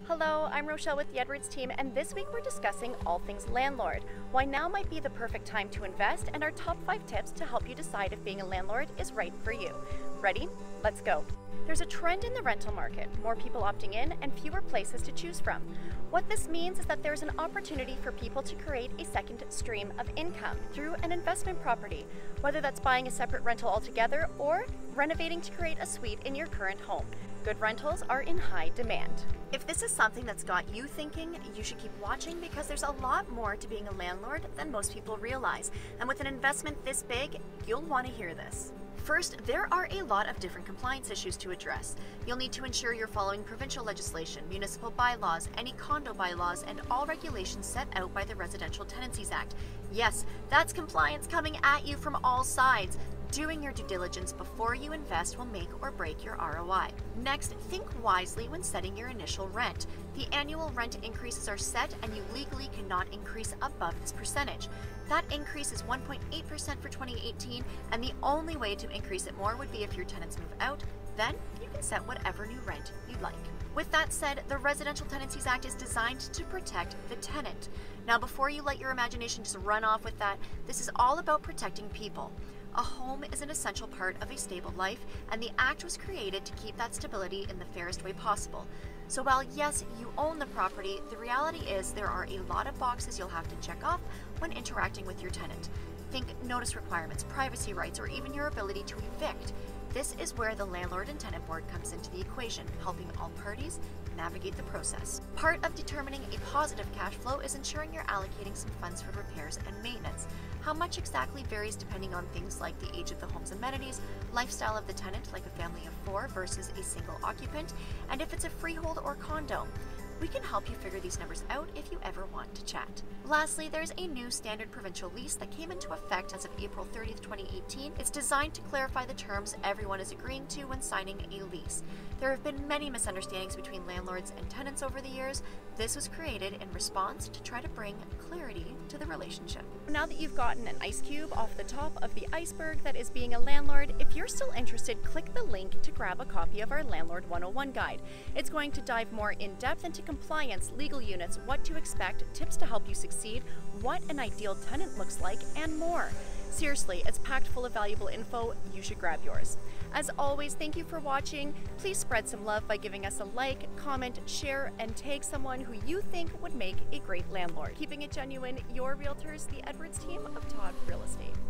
Hello, I'm Rochelle with the Edwards team, and this week we're discussing all things landlord, why now might be the perfect time to invest, and our top 5 tips to help you decide if being a landlord is right for you. Ready? Let's go. There's a trend in the rental market, more people opting in and fewer places to choose from. What this means is that there's an opportunity for people to create a second stream of income through an investment property, whether that's buying a separate rental altogether or renovating to create a suite in your current home. Good rentals are in high demand. If this is something that's got you thinking, you should keep watching because there's a lot more to being a landlord than most people realize. And with an investment this big, you'll want to hear this. First, there are a lot of different compliance issues to address. You'll need to ensure you're following provincial legislation, municipal bylaws, any condo bylaws, and all regulations set out by the Residential Tenancies Act. Yes, that's compliance coming at you from all sides. Doing your due diligence before you invest will make or break your ROI. Next, think wisely when setting your initial rent. The annual rent increases are set and you legally cannot increase above this percentage. That increase is 1.8% for 2018, and the only way to increase it more would be if your tenants move out. Then you can set whatever new rent you'd like. With that said, the Residential Tenancies Act is designed to protect the tenant. Now, before you let your imagination just run off with that, this is all about protecting people. A home is an essential part of a stable life, and the Act was created to keep that stability in the fairest way possible. So while yes, you own the property, the reality is there are a lot of boxes you'll have to check off when interacting with your tenant. Think notice requirements, privacy rights, or even your ability to evict. This is where the Landlord and Tenant Board comes into the equation, helping all parties navigate the process. Part of determining a positive cash flow is ensuring you're allocating some funds for repairs and maintenance. How much exactly varies depending on things like the age of the home's amenities, lifestyle of the tenant, like a family of 4 versus a single occupant, and if it's a freehold or condo. We can help you figure these numbers out if you ever want to chat. Lastly, there's a new standard provincial lease that came into effect as of April 30th, 2018. It's designed to clarify the terms everyone is agreeing to when signing a lease. There have been many misunderstandings between landlords and tenants over the years. This was created in response to try to bring clarity to the relationship. Now that you've gotten an ice cube off the top of the iceberg that is being a landlord, if you're still interested, click the link to grab a copy of our Landlord 101 guide. It's going to dive more in depth into compliance, legal units, what to expect, tips to help you succeed, what an ideal tenant looks like, and more. Seriously, it's packed full of valuable info. You should grab yours. As always, thank you for watching. Please spread some love by giving us a like, comment, share, and tag someone who you think would make a great landlord. Keeping it genuine, your realtors, the Edwards team of Todd Real Estate.